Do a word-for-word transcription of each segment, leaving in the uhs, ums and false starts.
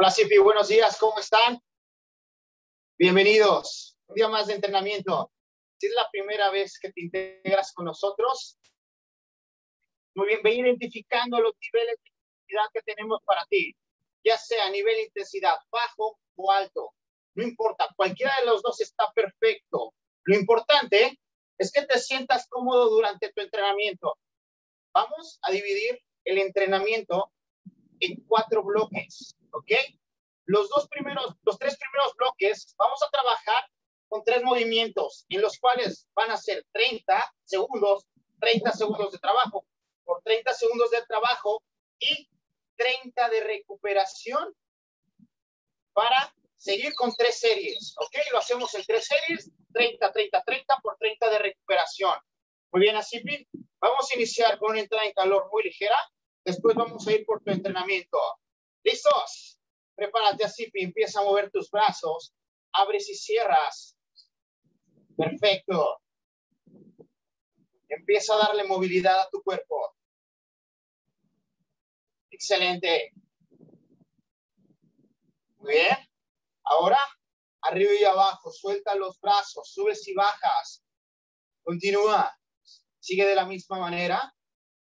Hola, Cipi, buenos días, ¿cómo están? Bienvenidos. Un día más de entrenamiento. Si es la primera vez que te integras con nosotros, muy bien, ve identificando los niveles de intensidad que tenemos para ti, ya sea nivel de intensidad bajo o alto. No importa, cualquiera de los dos está perfecto. Lo importante es que te sientas cómodo durante tu entrenamiento. Vamos a dividir el entrenamiento en cuatro bloques, ¿ok? Los dos primeros, los tres primeros bloques, vamos a trabajar con tres movimientos, en los cuales van a ser treinta segundos, treinta segundos de trabajo, por treinta segundos de trabajo y treinta de recuperación para seguir con tres series, ¿ok? Lo hacemos en tres series, treinta, treinta, treinta por treinta de recuperación. Muy bien, así, vamos a iniciar con una entrada en calor muy ligera, después vamos a ir por tu entrenamiento. ¿Listos? Prepárate así, empieza a mover tus brazos, abres y cierras. Perfecto. Empieza a darle movilidad a tu cuerpo. Excelente. Muy bien. Ahora, arriba y abajo, suelta los brazos, subes y bajas. Continúa. Sigue de la misma manera.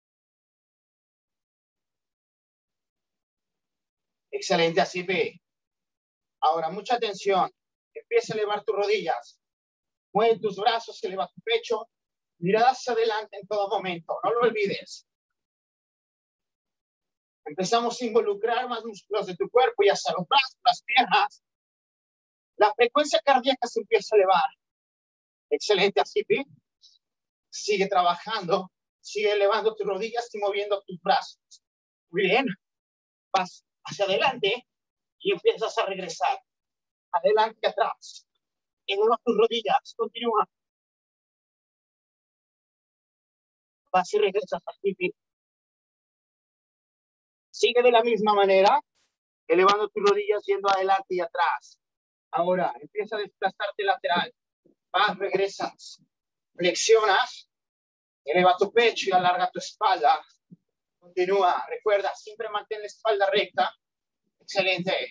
Excelente, así ve. Ahora, mucha atención. Empieza a elevar tus rodillas. Mueve tus brazos, eleva tu pecho. Mira hacia adelante en todo momento. No lo olvides. Empezamos a involucrar más músculos de tu cuerpo, ya sea los brazos, las piernas. La frecuencia cardíaca se empieza a elevar. Excelente, así ve. Sigue trabajando. Sigue elevando tus rodillas y moviendo tus brazos. Muy bien. Vas hacia adelante y empiezas a regresar. Adelante y atrás. Eleva tus rodillas. Continúa. Vas y regresas así. Sigue de la misma manera, elevando tus rodillas, yendo adelante y atrás. Ahora, empieza a desplazarte lateral. Vas, regresas. Flexionas. Eleva tu pecho y alarga tu espalda. Continúa. Recuerda, siempre mantén la espalda recta. Excelente.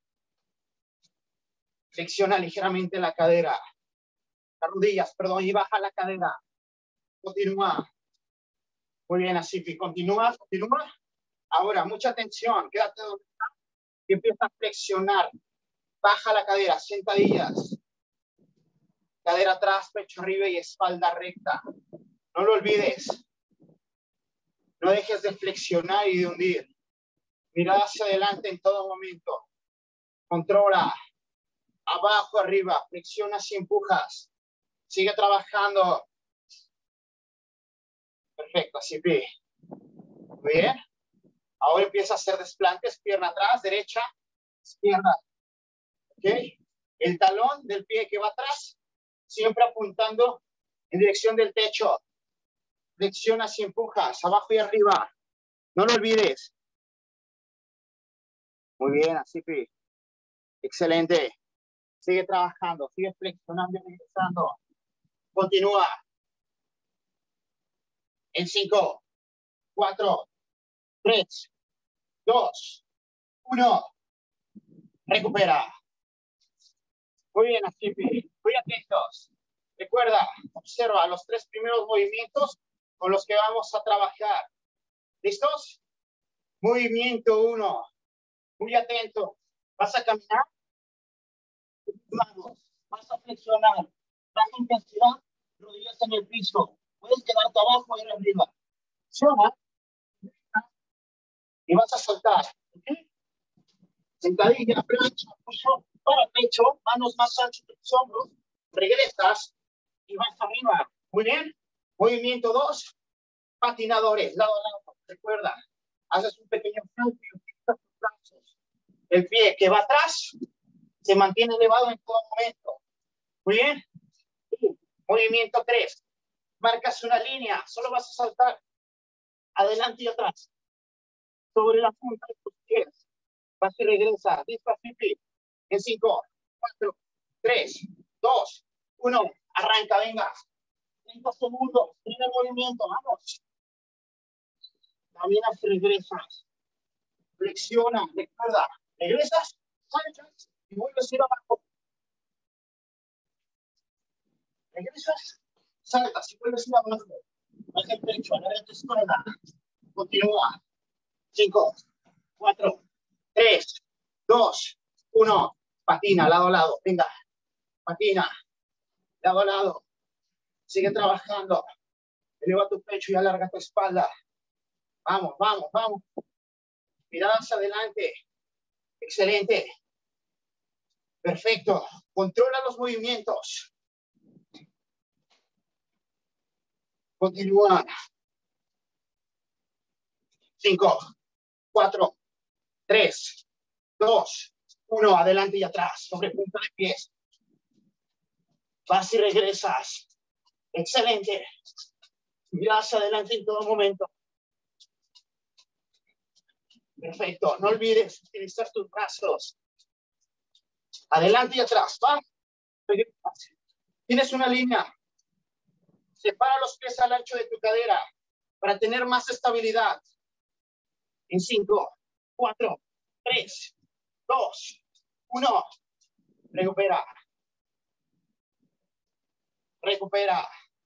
Flexiona ligeramente la cadera. Las rodillas, perdón, y baja la cadera. Continúa. Muy bien, así. Continúa, continúa. Ahora, mucha atención. Quédate donde está y empieza a flexionar. Baja la cadera, sentadillas. Cadera atrás, pecho arriba y espalda recta. No lo olvides. No dejes de flexionar y de hundir. Mira hacia adelante en todo momento. Controla. Abajo, arriba. Flexionas y empujas. Sigue trabajando. Perfecto, así ve. Muy bien. Ahora empieza a hacer desplantes. Pierna atrás, derecha, izquierda. ¿Ok? El talón del pie que va atrás, siempre apuntando en dirección del techo. Flexionas y empujas, abajo y arriba. No lo olvides. Muy bien, así que. Excelente. Sigue trabajando, sigue flexionando y regresando. Continúa. En cinco, cuatro, tres, dos, uno. Recupera. Muy bien, así que. Muy atentos. Recuerda, observa los tres primeros movimientos con los que vamos a trabajar. ¿Listos? Movimiento uno. Muy atento. Vas a caminar. Manos. Vas a flexionar. Baja intensidad. Rodillas en el piso. Puedes quedarte abajo y arriba. Flexiona. Y vas a soltar. ¿Okay? Sentadilla, plancha, push-up para pecho. Manos más anchas de tus hombros. Regresas y vas arriba. Muy bien. Movimiento dos. Patinadores. Lado a lado. Recuerda. Haces un pequeño salto y utilizas tus brazos. El pie que va atrás se mantiene elevado en todo momento. Muy bien. Y movimiento tres. Marcas una línea. Solo vas a saltar adelante y atrás. Sobre la punta de tus pies. Vas y regresa. Despacito. En cinco, cuatro, tres, dos, uno. Arranca, venga. treinta segundos. Primer movimiento. Vamos. También regresas. Flexiona. Recuerda. Regresas, saltas y vuelves a ir abajo. Regresas, saltas y vuelves a ir abajo. Baja el pecho, alarga tu espalda. Continúa. Cinco, cuatro, tres, dos, uno. Patina, lado a lado. Venga. Patina, lado a lado. Sigue trabajando. Eleva tu pecho y alarga tu espalda. Vamos, vamos, vamos. Miradas adelante. Excelente. Perfecto. Controla los movimientos. Continúa. Cinco, cuatro, tres, dos, uno. Adelante y atrás. Sobre punta de pies. Vas y regresas. Excelente. Miradas adelante en todo momento. Perfecto. No olvides utilizar tus brazos. Adelante y atrás. Va. Tienes una línea. Separa los pies al ancho de tu cadera para tener más estabilidad. En cinco, cuatro, tres, dos, uno. Recupera. Recupera.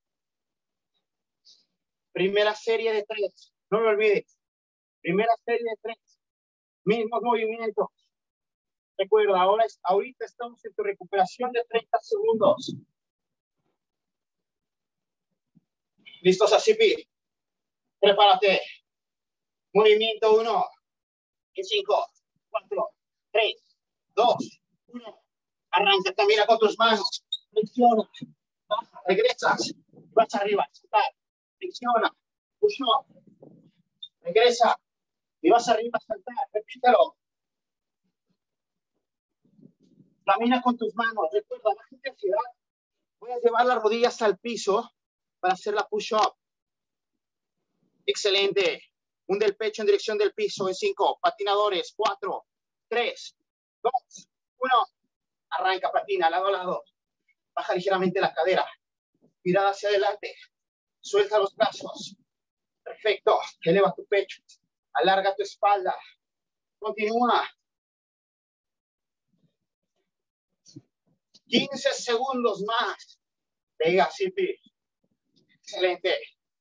Primera serie de tres. No me olvides. Primera serie de tres. Mismos movimientos. Recuerda, ahora es, ahorita estamos en tu recuperación de treinta segundos. ¿Listos, Asipi? Prepárate. Movimiento uno. En cinco, cuatro, tres, dos, uno. Arranca, camina con tus manos. Flexiona. Baja, regresas. Vas arriba. Saltar. Flexiona. Push up. Regresa. Y vas arriba a saltar. Repítelo. Camina con tus manos. Recuerda, baja intensidad. Voy a llevar las rodillas al piso para hacer la push-up. Excelente. Hunde el pecho en dirección del piso en cinco. Patinadores. Cuatro, tres, dos, uno. Arranca, patina, lado a lado. Baja ligeramente la cadera. Mirada hacia adelante. Suelta los brazos. Perfecto. Eleva tu pecho. Alarga tu espalda. Continúa. quince segundos más. Venga, Sipi. Excelente.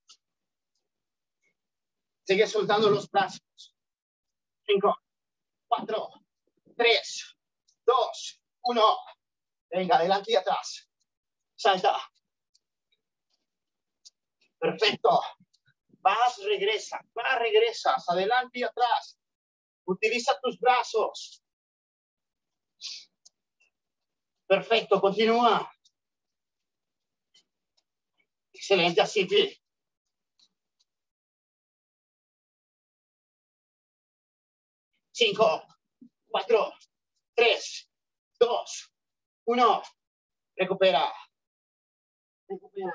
Sigue soltando los brazos. cinco, cuatro, tres, dos, uno. Venga, adelante y atrás. Salta. Perfecto. Vas, regresa. Vas, regresas. Adelante y atrás. Utiliza tus brazos. Perfecto. Continúa. Excelente, así. Cinco, cuatro, tres, dos, uno. Recupera. Recupera.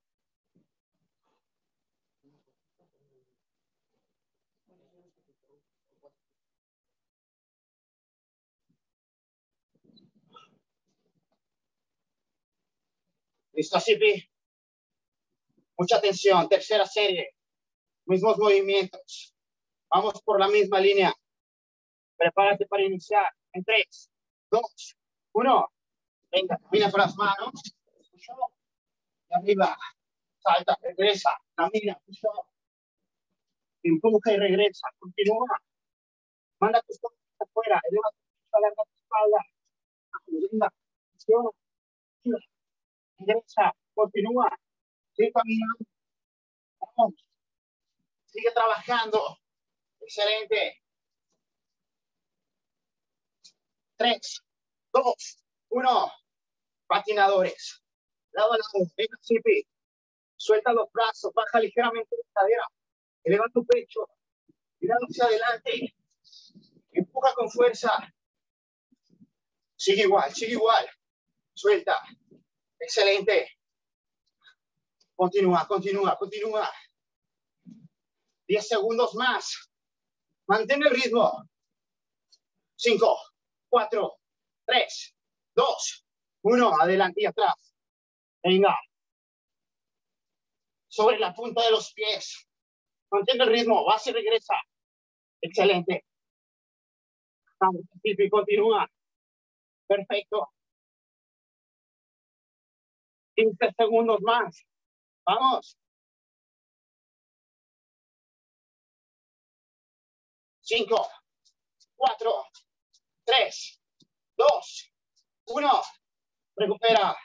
¿Listo, Sipi? Mucha atención. Tercera serie. Mismos movimientos. Vamos por la misma línea. Prepárate para iniciar. En tres, dos, uno. Venga, camina con las manos. Push up. Y arriba. Salta, regresa. Camina, push up. Empuja y regresa. Continúa. Manda tus cosas afuera. Eleva tu pecho, alarga tu espalda. Venga. Funciona. Regresa. Continúa. Sigue caminando. Vamos. Sigue trabajando. Excelente. Tres, dos, uno. Patinadores. Lado a lado. Venga, Sipi. Suelta los brazos. Baja ligeramente la cadera. Eleva tu pecho. Mira hacia adelante. Empuja con fuerza. Sigue igual, sigue igual. Suelta. Excelente. Continúa, continúa, continúa. Diez segundos más. Mantén el ritmo. Cinco, cuatro, tres, dos, uno. Adelante y atrás. Venga. Sobre la punta de los pies. Mantén el ritmo. Vas y regresa. Excelente. Vamos, Pipi, continúa. Perfecto. quince segundos más. Vamos. cinco, cuatro, tres, dos, uno. Recupera.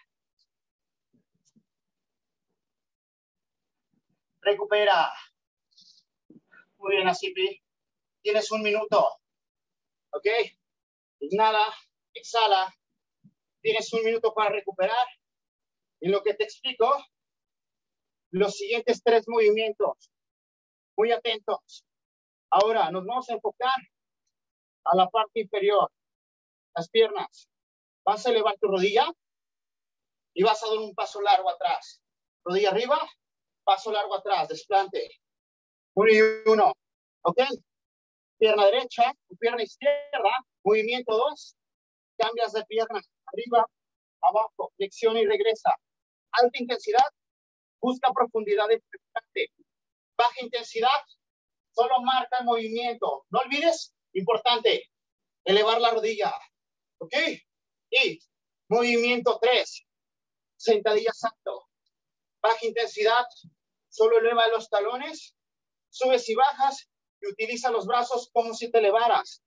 Recupera. Muy bien, Asipi. Tienes un minuto. ¿Ok? Inhala, exhala. Tienes un minuto para recuperar. En lo que te explico, los siguientes tres movimientos. Muy atentos. Ahora nos vamos a enfocar a la parte inferior. Las piernas. Vas a elevar tu rodilla y vas a dar un paso largo atrás. Rodilla arriba, paso largo atrás, desplante. Uno y uno. ¿Ok? Pierna derecha, tu pierna izquierda, movimiento dos. Cambias de pierna, arriba, abajo, flexiona y regresa. Alta intensidad, busca profundidad de desplante. Baja intensidad, solo marca el movimiento. No olvides, importante, elevar la rodilla. ¿Ok? Y movimiento tres. Sentadilla salto. Baja intensidad, solo eleva los talones, subes y bajas y utiliza los brazos como si te elevaras.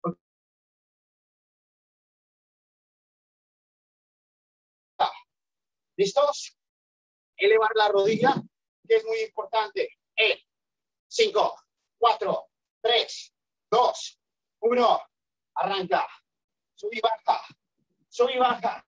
¿Listos? Elevar la rodilla, que es muy importante. En cinco, cuatro, tres, dos, uno. Arranca. Sub y baja. Sub y baja.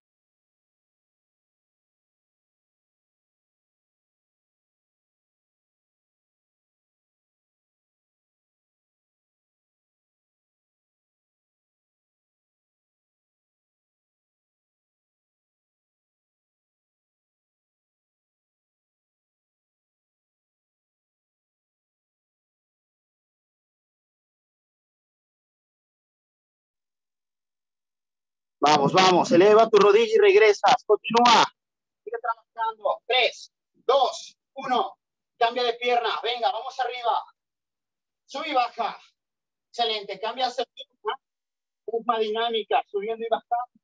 Vamos, vamos. Eleva tu rodilla y regresas. Continúa. Sigue trabajando. Tres, dos, uno. Cambia de pierna. Venga, vamos arriba. Sube y baja. Excelente. Cambias de pierna. Misma dinámica. Subiendo y bajando.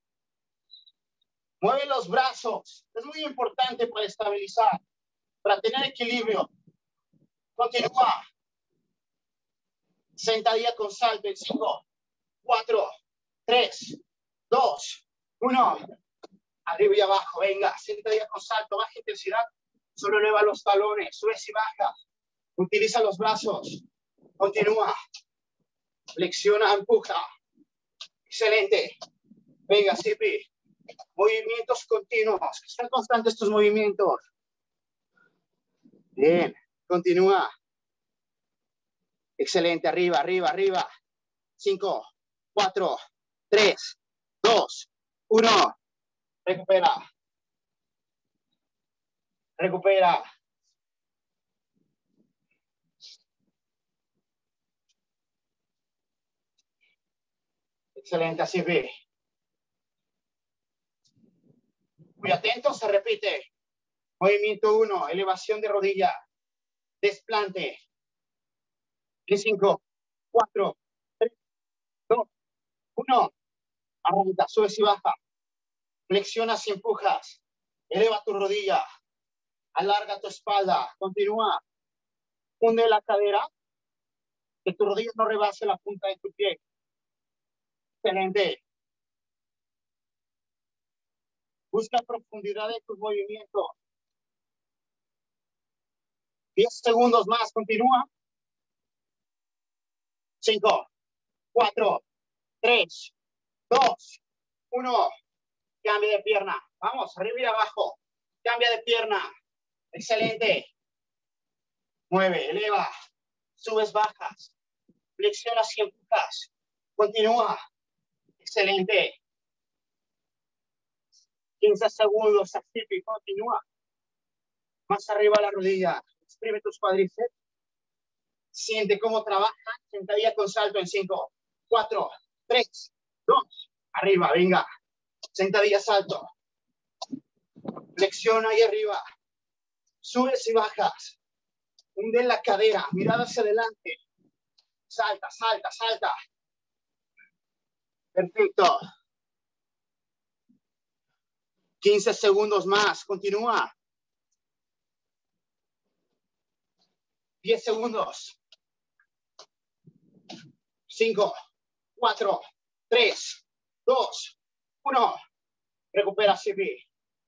Mueve los brazos. Es muy importante para estabilizar. Para tener equilibrio. Continúa. Sentadilla con salto en cinco, cuatro, tres, dos, uno. Arriba y abajo, venga. Sentadilla con salto, baja intensidad. Solo eleva los talones, subes y bajas. Utiliza los brazos. Continúa. Flexiona, empuja. Excelente. Venga, Sipi. Movimientos continuos. Que sean constantes estos movimientos. Bien. Continúa. Excelente. Arriba, arriba, arriba. Cinco, cuatro, tres, dos, uno. Recupera. Recupera. Excelente, así ve. Muy atento, se repite. Movimiento uno, elevación de rodilla. Desplante. En cinco, cuatro, tres, dos, uno. Arranca, subes y baja. Flexionas y empujas. Eleva tu rodilla. Alarga tu espalda. Continúa. Hunde la cadera. Que tu rodilla no rebase la punta de tu pie. Excelente. Busca profundidad en tus movimientos. diez segundos más. Continúa. cinco, cuatro, tres, dos, uno. Cambia de pierna. Vamos, arriba y abajo. Cambia de pierna. Excelente. Mueve, eleva. Subes, bajas. Flexionas y empujas. Continúa. Excelente. quince segundos. Así, continúa. Más arriba la rodilla. Exprime tus cuádriceps. Siente cómo trabaja. Sentadilla con salto en cinco, cuatro, tres, dos. Arriba, venga. Sentadilla, salto. Flexiona ahí arriba. Subes y bajas. Hunde la cadera. Mirada hacia adelante. Salta, salta, salta. Perfecto. quince segundos más. Continúa. diez segundos. cinco, cuatro, tres, dos, uno. Recupera C P.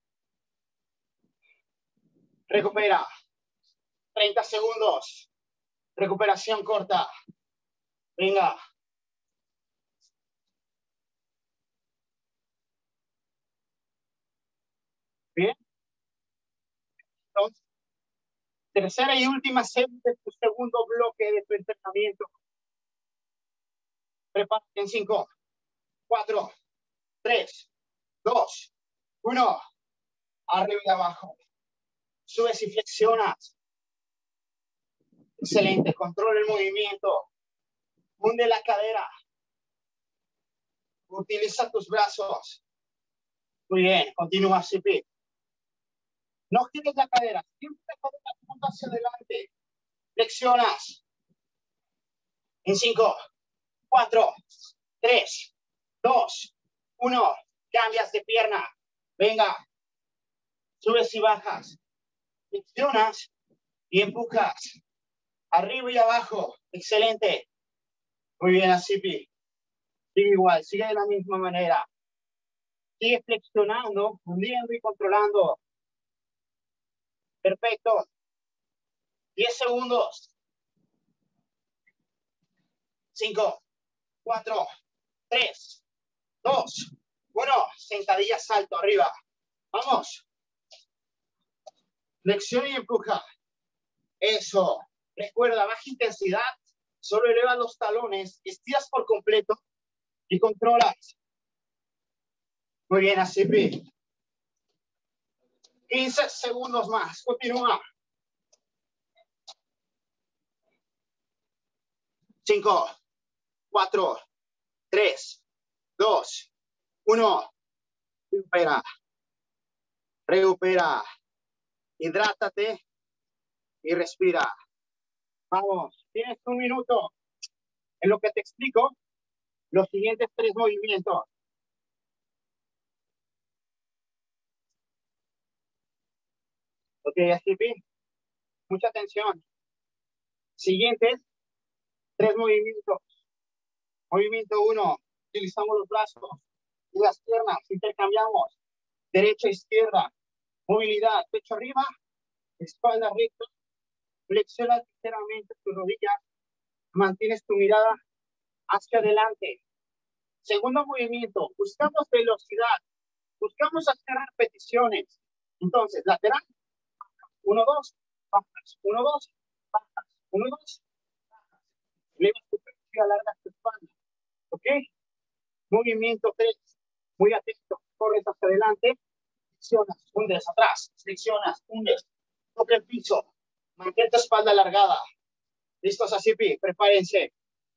Recupera. treinta segundos. Recuperación corta. Venga. Bien. Entonces, tercera y última serie de tu segundo bloque de tu entrenamiento. Prepárate en cinco, cuatro, tres, dos, uno. Arriba y abajo. Subes y flexionas. Excelente. Controla el movimiento. Hunde la cadera. Utiliza tus brazos. Muy bien. Continúa, C P. No gires la cadera. Siempre la cadera apunta hacia adelante. Flexionas. En cinco, cuatro, tres, dos, uno. Cambias de pierna. Venga. Subes y bajas. Flexionas y empujas. Arriba y abajo. Excelente. Muy bien, C P. Sigue igual. Sigue de la misma manera. Sigue flexionando, hundiendo y controlando. Perfecto. diez segundos. cinco, cuatro, tres, dos, uno. Sentadilla, salto arriba. Vamos. Flexión y empuja. Eso. Recuerda, baja intensidad. Solo eleva los talones. Estiras por completo y controlas. Muy bien, así. quince segundos más. Continúa. cinco, cuatro, tres, dos, uno. Recupera. Recupera. Hidrátate y respira. Vamos. Tienes un minuto en lo que te explico los siguientes tres movimientos. Ok, así bien. Mucha atención. Siguientes tres movimientos. Movimiento uno. Utilizamos los brazos y las piernas. Intercambiamos. Derecha, izquierda. Movilidad. Pecho arriba. Espalda recta. Flexiona ligeramente tus rodillas. Mantienes tu mirada hacia adelante. Segundo movimiento. Buscamos velocidad. Buscamos hacer repeticiones. Entonces, lateral. Uno, dos. Bajas. Uno, dos. Bajas. Uno, dos. Bajas. Elevas tu pecho y alargas tu espalda. ¿Ok? Movimiento tres. Muy atento. Corres hacia adelante. Flexionas. Hundes atrás. Flexionas. Hundes. Toca el piso. Mantén tu espalda alargada. ¿Listos, así? Prepárense.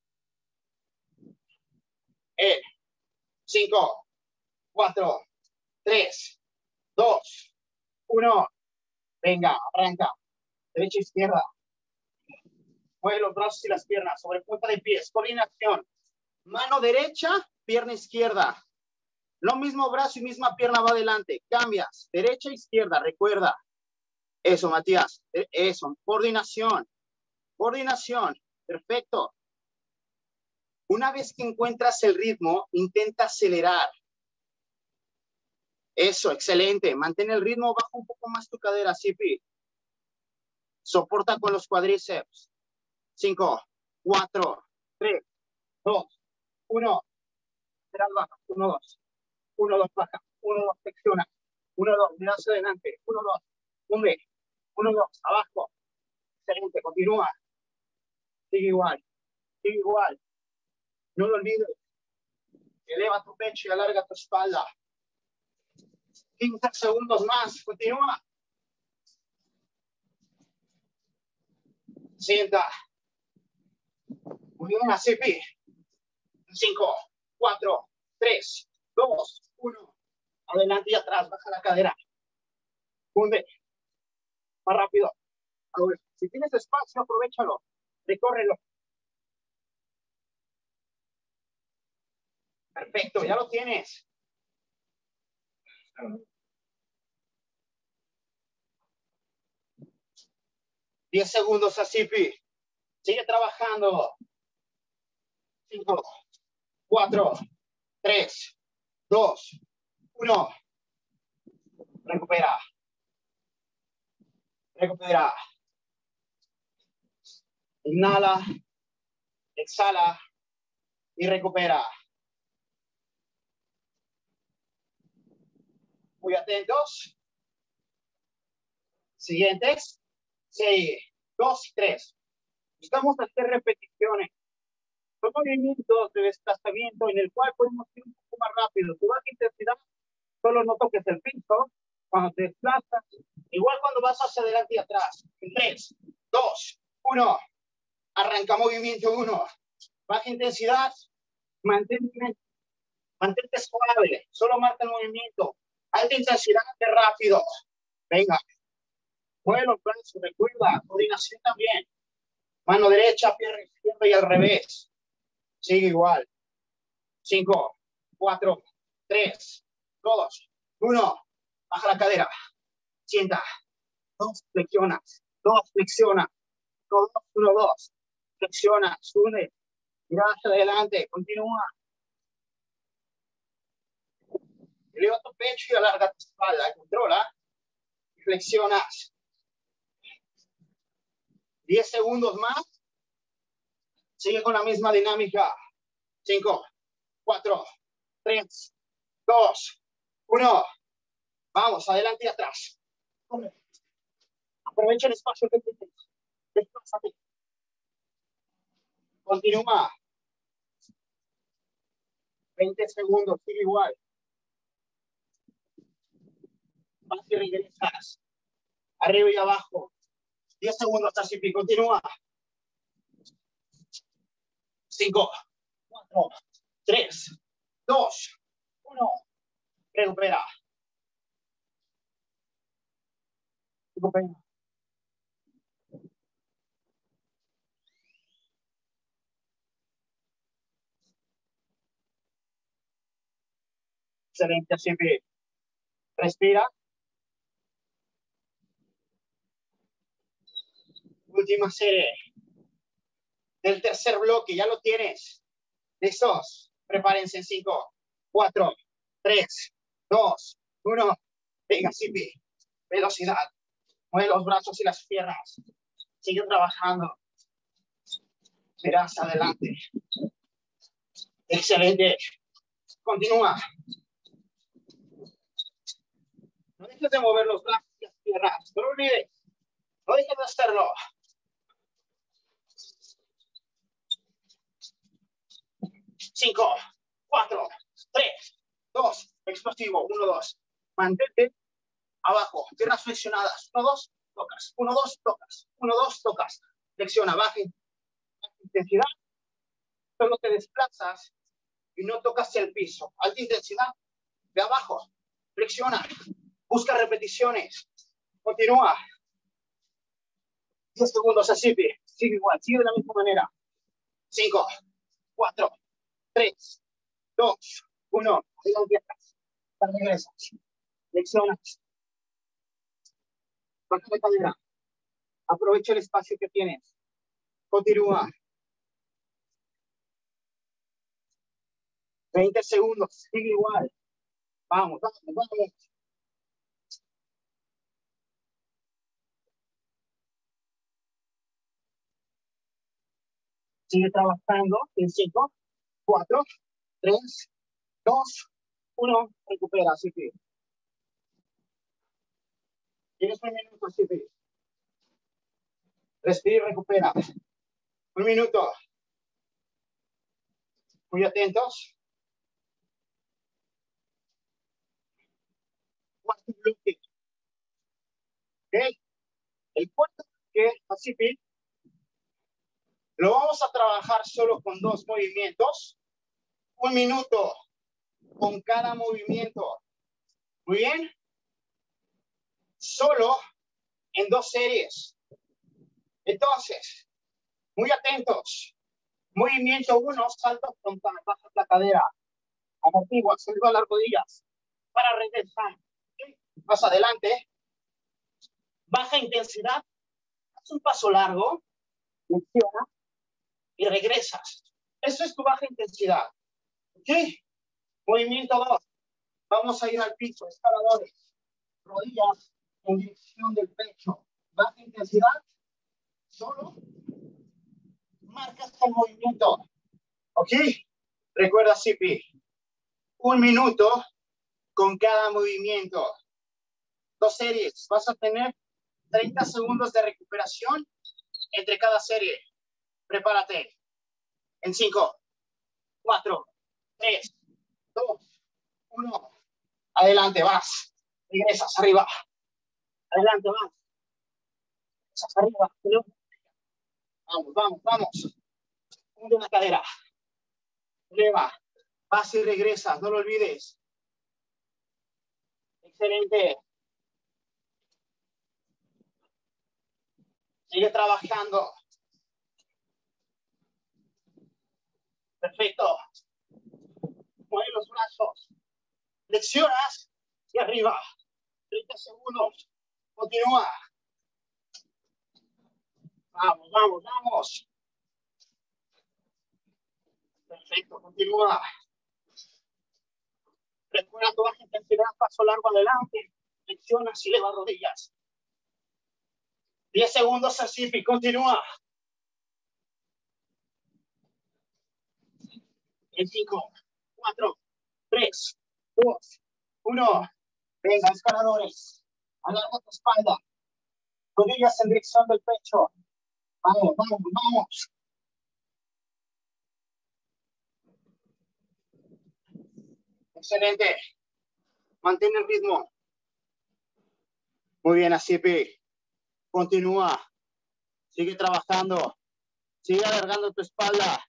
En cinco, cuatro, tres, dos, uno. Venga, arranca. Derecha, izquierda. Mueve los brazos y las piernas sobre punta de pies. Coordinación. Mano derecha, pierna izquierda. Lo mismo brazo y misma pierna va adelante. Cambias. Derecha, izquierda. Recuerda. Eso, Matías. Eso. Coordinación. Coordinación. Perfecto. Una vez que encuentras el ritmo, intenta acelerar. Eso, excelente. Mantén el ritmo, baja un poco más tu cadera, C P. Soporta con los cuádriceps. cinco, cuatro, tres, dos, uno. Lateral baja. uno, dos. uno, dos, baja. uno, dos, flexiona. uno, dos, mira hacia adelante. uno, dos. Hunde. uno, dos, abajo. Excelente, continúa. Sigue igual. Sigue igual. No lo olvides. Eleva tu pecho y alarga tu espalda. quince segundos más. Continúa. Sienta. Muy bien, así. cinco, cuatro, tres, dos, uno. Adelante y atrás. Baja la cadera. Hunde. Más rápido. Ahora, si tienes espacio, aprovechalo. Recórrelo. Perfecto, ya lo tienes. Diez segundos, Asipi. Sigue trabajando. Cinco, cuatro, tres, dos, uno. Recupera. Recupera. Inhala. Exhala. Y recupera. Muy atentos. Siguientes. Seis, dos y tres. Buscamos hacer repeticiones. Son movimientos de desplazamiento en el cual podemos ir un poco más rápido. Tu baja intensidad, solo no toques el piso. Cuando te desplazas, igual cuando vas hacia adelante y atrás. En tres, dos, uno. Arranca movimiento uno. Baja intensidad. Mantente, mantente suave. Solo marca el movimiento. Alta intensidad de rápido. Venga. Mueve los brazos. Recuerda. Coordinación también. Mano derecha, pierna izquierda y al revés. Sigue igual. Cinco, cuatro, tres, dos, uno. Baja la cadera. Sienta. Dos, flexionas. Dos, flexiona. Dos, uno, dos. Flexiona, sube. Mira hacia adelante. Continúa. Eleva tu pecho y alarga tu espalda. Controla. Flexionas. Diez segundos más. Sigue con la misma dinámica. Cinco, cuatro, tres, dos, uno. Vamos, adelante y atrás. Aprovecha el espacio que tienes. Desplázate. Continúa. veinte segundos, sigue igual. Vas y regresas. Arriba y abajo. diez segundos, así que continúa. cinco, cuatro, tres, dos, uno. Recupera. Recupera. Excelente, así que respira. Última serie del tercer bloque, ya lo tienes. ¿Listos? Prepárense en cinco, cuatro, tres, dos, uno. Venga, Sipi. Velocidad. Mueve los brazos y las piernas. Sigue trabajando. Verás adelante. Excelente. Continúa. No dejes de mover los brazos y las piernas. No lo olvides. No dejes de hacerlo. Cinco, cuatro, tres, dos, explosivo, uno, dos. Mantente abajo, piernas flexionadas. Uno, dos, tocas. Uno, dos, tocas. Uno, dos, tocas. Flexiona, baja intensidad. Solo te desplazas y no tocas el piso. Alta intensidad de abajo. Flexiona. Busca repeticiones. Continúa. diez segundos así. Sigue igual. Sigue de la misma manera. cinco, cuatro, tres, dos, uno. Ahí lo empiezas. Regresas. Flexionas. Baja la cadera. Aprovecha el espacio que tienes. Continúa. veinte segundos. Sigue igual. Vamos, vamos, vamos. Sigue trabajando en cinco, cuatro, tres, dos, uno. Recupera, así que. Tienes un minuto, así que. Respira y recupera. Un minuto. Muy atentos. Cuarto bloque. ¿Ok? El cuarto bloque, así que. Lo vamos a trabajar solo con dos movimientos. Un minuto con cada movimiento. Muy bien. Solo en dos series. Entonces, muy atentos. Movimiento uno, salto frontal, baja la cadera. Amortigua, suelta las rodillas para regresar. ¿Okay? Más adelante. Baja intensidad. Haz un paso largo. Flexiona y regresas. Eso es tu baja intensidad. ¿Ok? Movimiento dos. Vamos a ir al piso. Escaladores. Rodillas en dirección del pecho. Baja intensidad. Solo marcas el movimiento. ¿Ok? Recuerda, C P. Un minuto con cada movimiento. Dos series. Vas a tener treinta segundos de recuperación entre cada serie. Prepárate. En cinco, cuatro, tres, dos, uno. Adelante, vas. Regresas arriba. Adelante, vas. Regresas arriba. Vamos, vamos, vamos. Hunde la cadera. Eleva. Vas y regresas. No lo olvides. Excelente. Sigue trabajando. Perfecto. Mueve los brazos. Flexionas y arriba. treinta segundos. Continúa. Vamos, vamos, vamos. Perfecto, continúa. Recuerda tu baja intensidad, paso largo adelante. Flexionas y eleva rodillas. diez segundos así, y continúa. En cinco, cuatro, tres, dos, uno. Venga, escaladores. Alarga tu espalda. Rodillas en dirección del pecho. Vamos, vamos, vamos. Excelente. Mantén el ritmo. Muy bien, así, Pi. Continúa. Sigue trabajando. Sigue alargando tu espalda.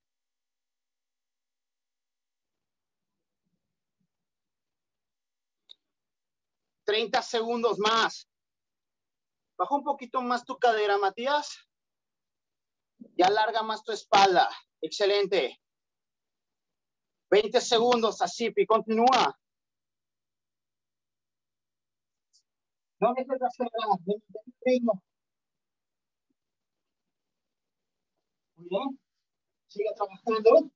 treinta segundos más. Baja un poquito más tu cadera, Matías. Y alarga más tu espalda. Excelente. veinte segundos, así, Pi. Continúa. No dejes de acelerar. Mantén el ritmo. Muy bien. Sigue trabajando.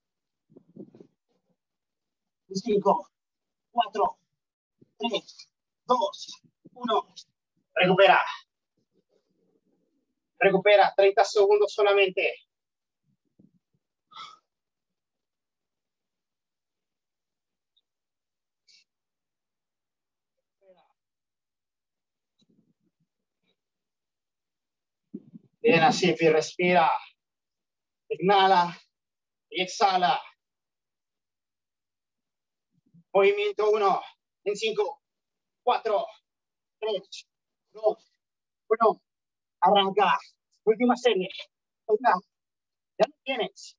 cinco, cuatro, tres, dos, uno. Recupera. Recupera. treinta segundos solamente. Bien, así, Pi. Respira. Inhala y exhala. Movimiento uno. En cinco, cuatro, tres, dos, uno. Arranca. Última serie. Venga. Ya lo tienes.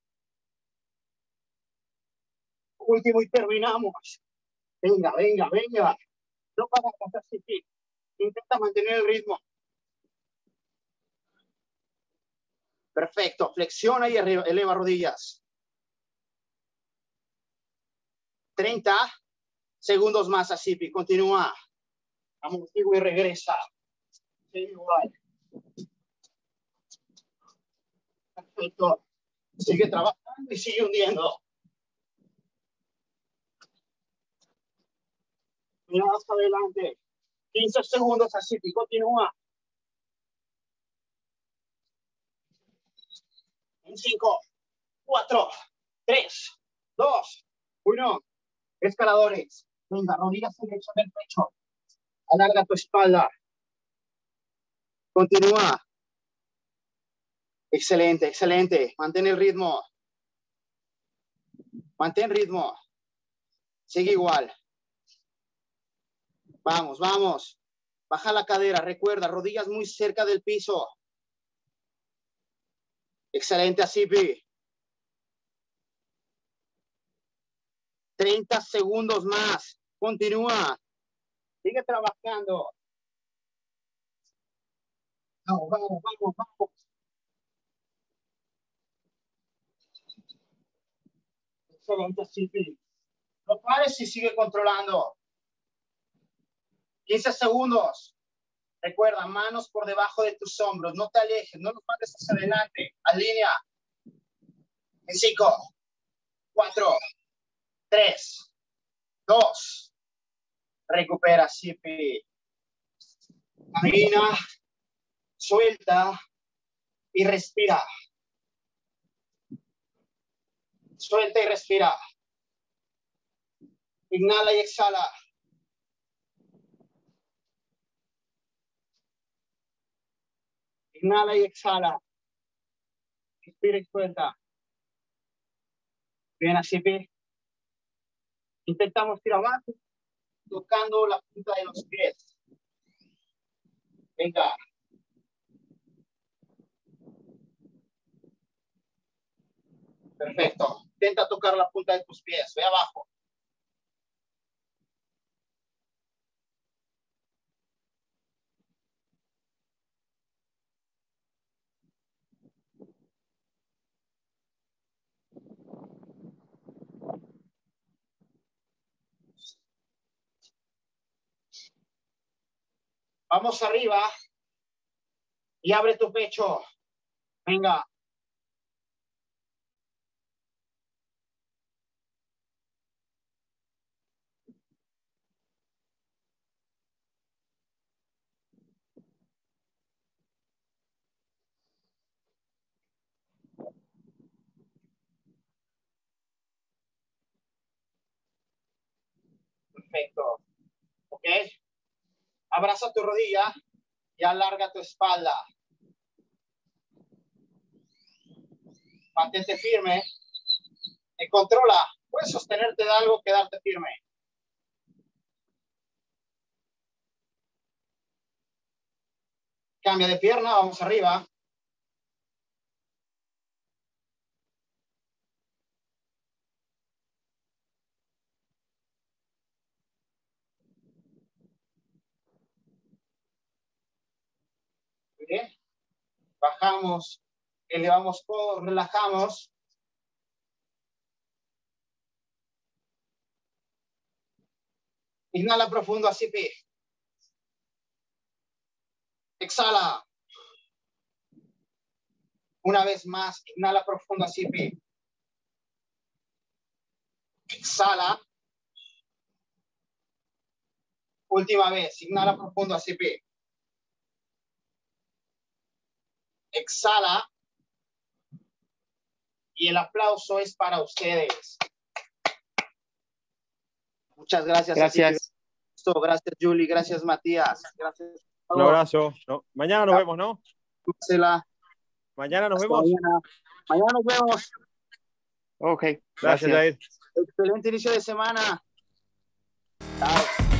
Último y terminamos. Venga, venga, venga. No pagas así. Intenta mantener el ritmo. Perfecto. Flexiona y eleva rodillas. treinta segundos más así. Continúa. Amortigua y regresa. Sigue igual. Perfecto. Sigue trabajando y sigue hundiendo. Mira hasta adelante. quince segundos así. Continúa. En cinco, cuatro, tres, dos, uno. Escaladores. Venga, rodillas en dirección del pecho. Alarga tu espalda. Continúa. Excelente, excelente. Mantén el ritmo. Mantén ritmo. Sigue igual. Vamos, vamos. Baja la cadera. Recuerda, rodillas muy cerca del piso. Excelente, así, Pi. treinta segundos más. Continúa. Sigue trabajando. Vamos, vamos, vamos, vamos. Excelente, así, Pi. No pares y sigue controlando. quince segundos. Recuerda, manos por debajo de tus hombros. No te alejes, no los mandes hacia adelante. Alinea. En cinco, cuatro, tres, dos. Recupera, Sipi. Camina, suelta y respira. Suelta y respira. Inhala y exhala. Inhala y exhala. Respira y suelta. Bien, así ve. Intentamos tirar abajo, tocando la punta de los pies. Venga. Perfecto. Intenta tocar la punta de tus pies. Ve abajo. Vamos arriba y abre tu pecho. Venga. Perfecto. ¿Ok? Abraza tu rodilla y alarga tu espalda. Mantente firme. Y controla. Puedes sostenerte de algo, quedarte firme. Cambia de pierna, vamos arriba. Bien. Bajamos, elevamos codos, relajamos. Inhala profundo, así pe. Exhala. Una vez más, inhala profundo, así pe. Exhala. Última vez, inhala profundo, así pe. Exhala. Y el aplauso es para ustedes. Muchas gracias. Gracias. Gracias, Julie. Gracias, Matías. Gracias. Un abrazo. No, mañana nos vemos, ¿no? Marcela. Mañana nos Hasta vemos. Mañana. Mañana nos vemos. Ok. Gracias, Jair. Excelente inicio de semana. Chao.